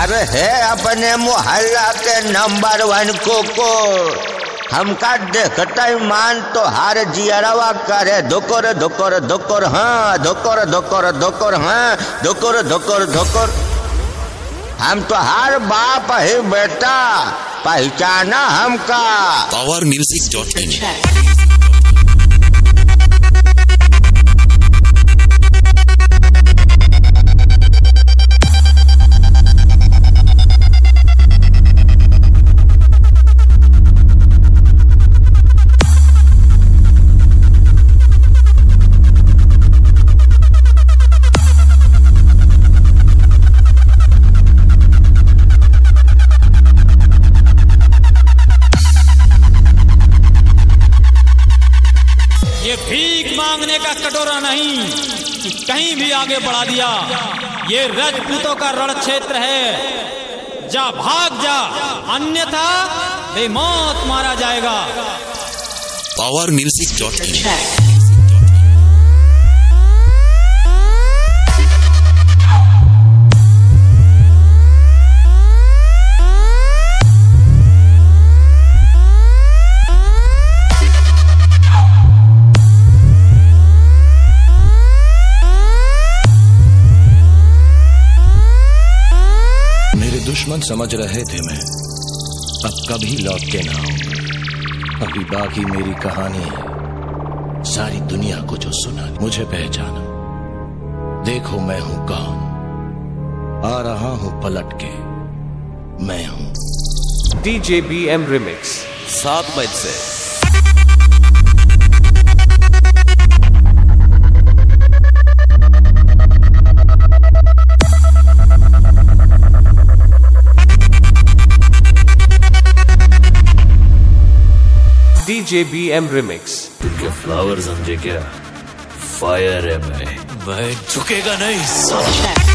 अरे है अपने मोहल्ला के नंबर 1 कुकुर, हमका देखता ही मान तो हार जियरवा करे धोकर धोकर धोकर, हाँ धोकर धोकर धोकर, हाँ धोकर धोकर धोकर। हम तो हर बाप ही बेटा, पहचाना हमका। powermusic.in। ये भीख मांगने का कटोरा नहीं कि कहीं भी आगे बढ़ा दिया। ये राजपूतों का रण क्षेत्र है, जा भाग जा, अन्यथा बेमौत मारा जाएगा। powermusic.in। दुश्मन समझ रहे थे मैं अब कभी लौट के ना आऊंगा। अभी बाकी मेरी कहानी है, सारी दुनिया को जो सुना मुझे पहचाना। देखो मैं हूं कौन, आ रहा हूं पलट के, मैं हूं DJ BM Remix 7 बजे से। DJ BM Remix। तुमके फ्लावर समझे क्या? फायर है भाई, वह झुकेगा नहीं।